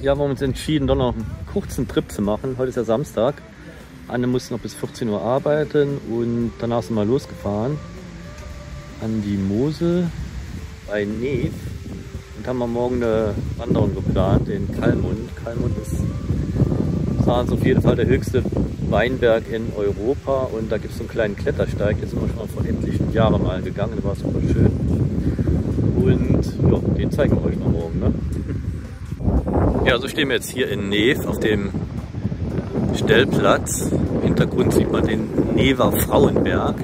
ja, wir haben uns entschieden, doch noch einen kurzen Trip zu machen. Heute ist ja Samstag. Anne musste noch bis 14 Uhr arbeiten und danach sind wir losgefahren an die Mosel bei Neef und haben wir morgen eine Wanderung geplant, den Kalmund. Kalmund ist auf jeden Fall der höchste Weinberg in Europa und da gibt es so einen kleinen Klettersteig. Jetzt sind wir schon mal vor etlichen Jahren mal gegangen, der war super schön. Und ja, den zeigen wir euch noch morgen. Ne? Ja, so stehen wir jetzt hier in Neef auf dem Stellplatz. Im Hintergrund sieht man den Never Frauenberg.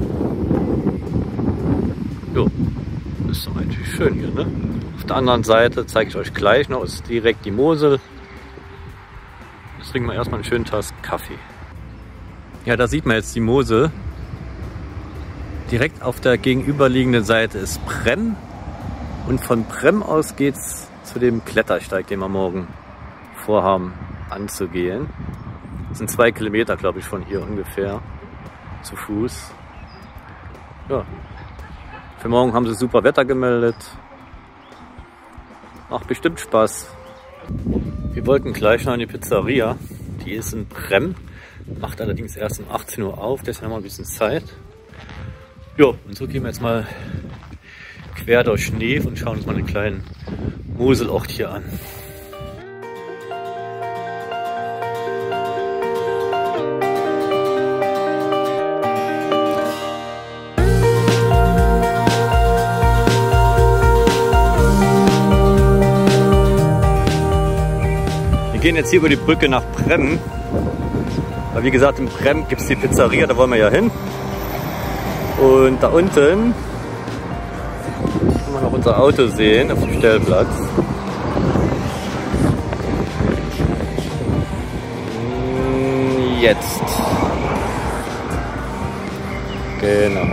Jo, das ist doch eigentlich schön hier, ne? Auf der anderen Seite zeige ich euch gleich noch, ist direkt die Mosel. Jetzt trinken wir erstmal einen schönen Tass Kaffee. Ja, da sieht man jetzt die Mosel. Direkt auf der gegenüberliegenden Seite ist Prem. Und von Prem aus geht's zu dem Klettersteig, den wir morgen vorhaben anzugehen. Das sind 2 Kilometer, glaube ich, von hier ungefähr zu Fuß. Ja. Für morgen haben sie super Wetter gemeldet. Macht bestimmt Spaß. Wir wollten gleich noch in die Pizzeria. Die ist in Prem. Macht allerdings erst um 18 Uhr auf. Deswegen haben wir ein bisschen Zeit. Ja, und so gehen wir jetzt mal quer durch Neef und schauen uns mal einen kleinen Moselort hier an. Wir gehen jetzt hier über die Brücke nach Prem. Weil wie gesagt, in Prem gibt es die Pizzeria, da wollen wir ja hin. Und da unten können wir noch unser Auto sehen auf dem Stellplatz. Jetzt. Genau.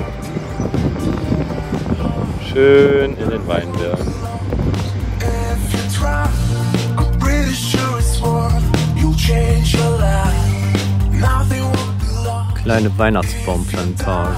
Schön in den Weinberg. Kleine Weihnachtsbaumplantage.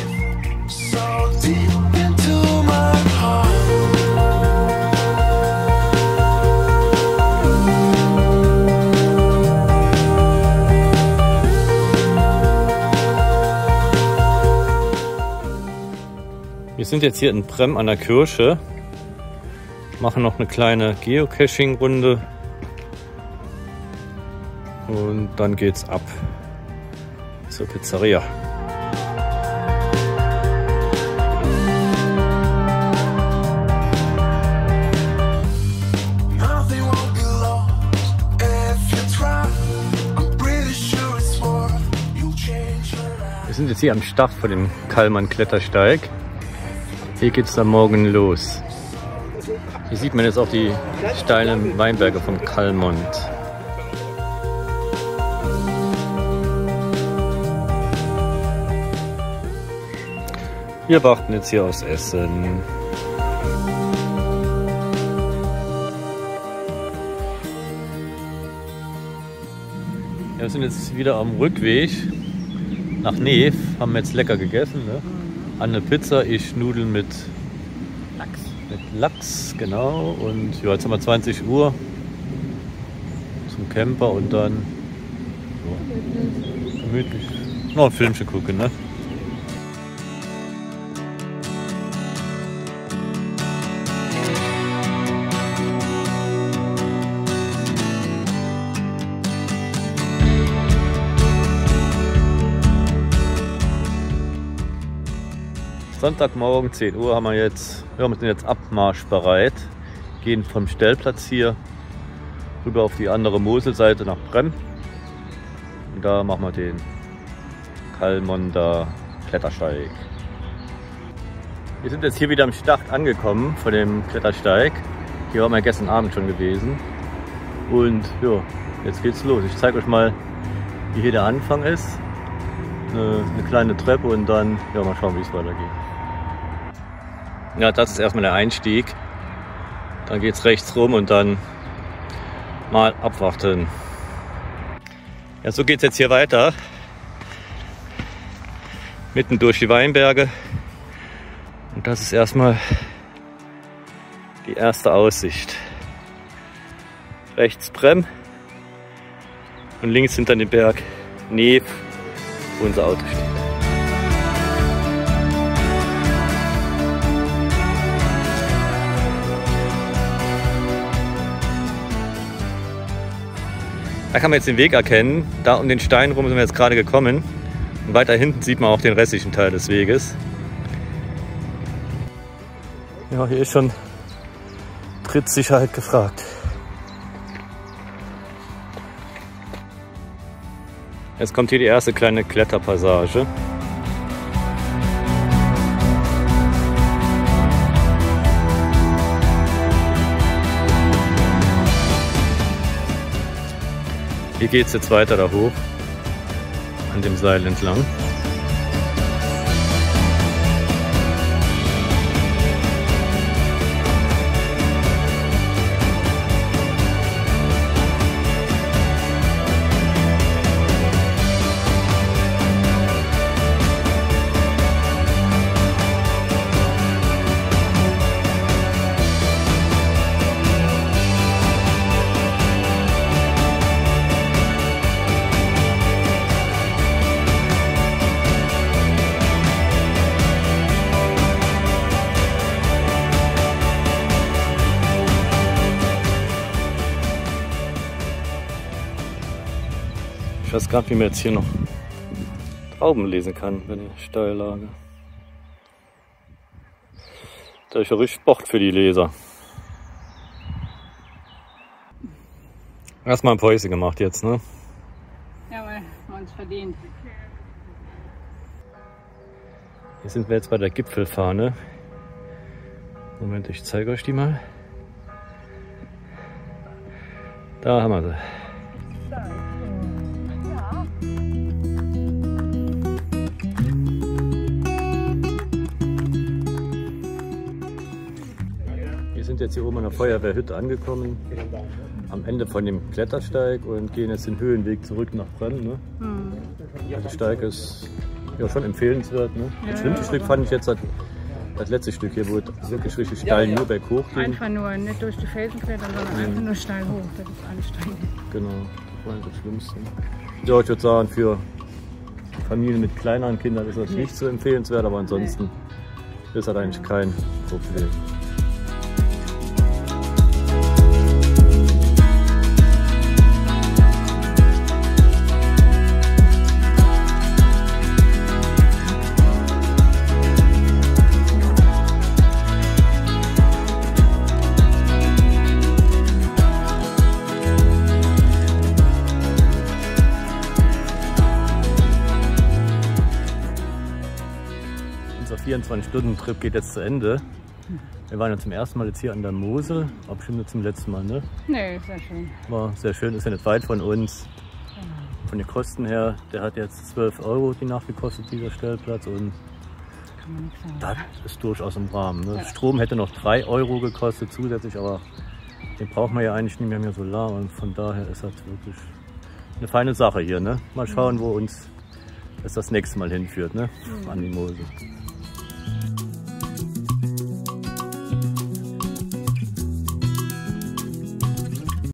Wir sind jetzt hier in Prem an der Kirche, machen noch eine kleine Geocaching-Runde und dann geht's ab zur Pizzeria. Wir sind jetzt hier am Start vor dem Kallmann-Klettersteig. Hier geht es dann morgen los. Hier sieht man jetzt auch die steilen Weinberge vom Kalmund. Wir warten jetzt hier aus Essen. Ja, wir sind jetzt wieder am Rückweg nach Neef. Haben wir jetzt lecker gegessen. Ne? Eine Pizza, ich Nudeln mit Lachs. Mit Lachs, genau. Und ja, jetzt haben wir 20 Uhr zum Camper und dann ja, gemütlich noch ein Filmchen gucken. Ne? Sonntagmorgen 10 Uhr haben wir jetzt, ja, wir sind jetzt abmarschbereit, gehen vom Stellplatz hier rüber auf die andere Moselseite nach Prem und da machen wir den Kalmunder Klettersteig. Wir sind jetzt hier wieder am Start angekommen von dem Klettersteig. Hier waren wir gestern Abend schon gewesen und ja, jetzt geht's los. Ich zeige euch mal, wie hier der Anfang ist. Eine kleine Treppe und dann ja, mal schauen, wie es weitergeht. Ja, das ist erstmal der Einstieg. Dann geht es rechts rum und dann mal abwarten. Ja, so geht es jetzt hier weiter. Mitten durch die Weinberge. Und das ist erstmal die erste Aussicht. rechts Brem und links hinter dem Berg Neef, wo unser Auto steht. Da kann man jetzt den Weg erkennen. Da um den Stein rum sind wir jetzt gerade gekommen. Und weiter hinten sieht man auch den restlichen Teil des Weges. Ja, hier ist schon Trittsicherheit gefragt. Jetzt kommt hier die erste kleine Kletterpassage. Hier geht es jetzt weiter da hoch, an dem Seil entlang. Ich weiß gar nicht, wie man jetzt hier noch Trauben lesen kann bei der Steillage. Da ist ja richtig Sport für die Leser. Erstmal ein Päuschen gemacht jetzt, ne? Jawohl, haben uns verdient. Hier sind wir jetzt bei der Gipfelfahne. Moment, ich zeige euch die mal. Da haben wir sie. Wir sind jetzt hier oben an der Feuerwehrhütte angekommen, am Ende von dem Klettersteig und gehen jetzt den Höhenweg zurück nach Brem. Ne? Also der Steig ist ja schon empfehlenswert. Ne? Das schlimmste Stück fand ich jetzt das letzte Stück hier, wo es wirklich richtig steil nur berghoch ging. Einfach nur, nicht durch die Felsen klettern, sondern einfach nur steil hoch. Das ist anstrengend. Genau, das war das Schlimmste. Ja, ich würde sagen, für Familien mit kleineren Kindern ist das nicht so empfehlenswert, aber ansonsten ist das eigentlich kein Problem. Unser 24-Stunden-Trip geht jetzt zu Ende. Wir waren ja zum ersten Mal jetzt hier an der Mosel, aber bestimmt nicht zum letzten Mal, ne? Nee, sehr schön. War sehr schön, ist ja nicht weit von uns. Von den Kosten her, der hat jetzt 12 € die Nacht gekostet, dieser Stellplatz. Und Kann man nicht sagen. das ist durchaus im Rahmen. Ne? Ja. Strom hätte noch 3 € gekostet zusätzlich, aber den braucht man ja eigentlich nicht mehr Solar. Und von daher ist das wirklich eine feine Sache hier. Ne? Mal schauen, wo uns das nächste Mal hinführt, ne? An die Mosel.